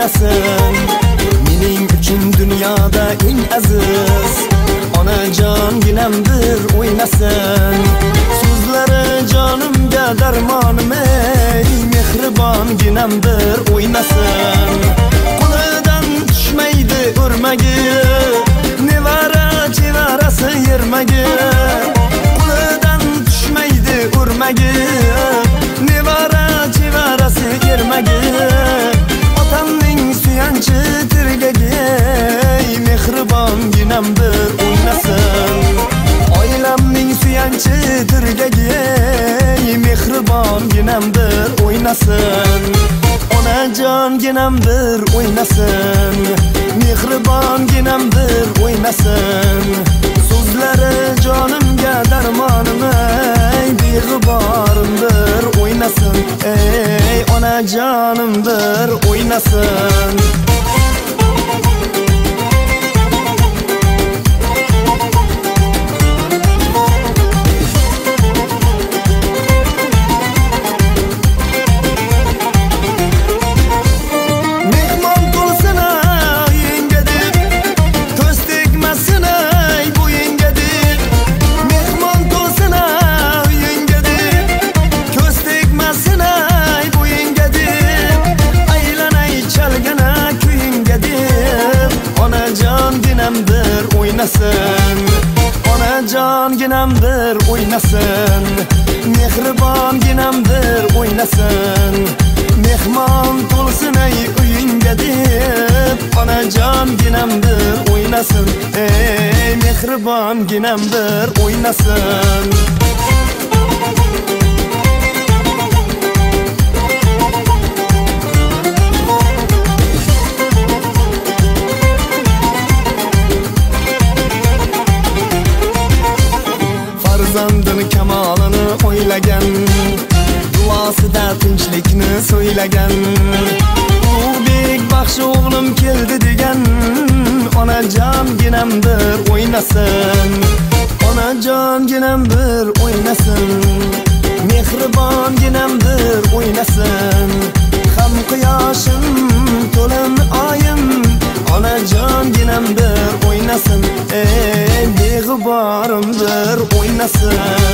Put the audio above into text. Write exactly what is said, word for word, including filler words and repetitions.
o'ynasın. Mening uchun dunyoda eng aziz onajonginamdir o'ynasın. So'zlari jonimga darmonim, ey mehribonginamdir o'ynasın. Qo'lidan tushmaydi o'rmagi, nevara chevarasi yermagi. Qo'lidan tushmaydi o'rmagi, nevara chevarasi yermagi. Otamning suyanchi tirgagi, ey mehribonginamdir o'ynasın. Oilamning suyanchi tirgagi, ey mehribonginamdir o'ynasın. Onajonginamdir o'ynasın, mehribonginamdir o'ynasın. So'zlari jonimga darmonim, ey beg'uborimdir o'ynasın. Ey onajonimdir o'ynasın. Onajonginamdir o'ynasın, mehribonginamdir o'ynasın. Mehmon to'lsin ey uyingga deb, onajonginamdir o'ynasın. Ey mehribonginamdir o'ynasın. Farzandini kamolini o'ylagan, duosida tinchlikni so'ylagan. Ulug'bek baxshi o'g'lim keldi degan, onajonginamdir o'ynasın. Onajonginamdir o'ynasın, mehribonginamdir o'ynasın. Ham quyoshim to'lin oyim, onajonginamdir o'ynasın. Ey beg'uborimdir o'ynasın.